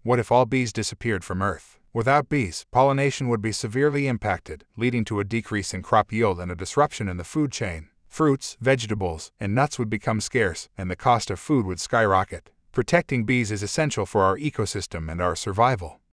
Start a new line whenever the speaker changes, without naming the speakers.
What if all bees disappeared from Earth? Without bees, pollination would be severely impacted, leading to a decrease in crop yield and a disruption in the food chain. Fruits, vegetables, and nuts would become scarce, and the cost of food would skyrocket. Protecting bees is essential for our ecosystem and our survival.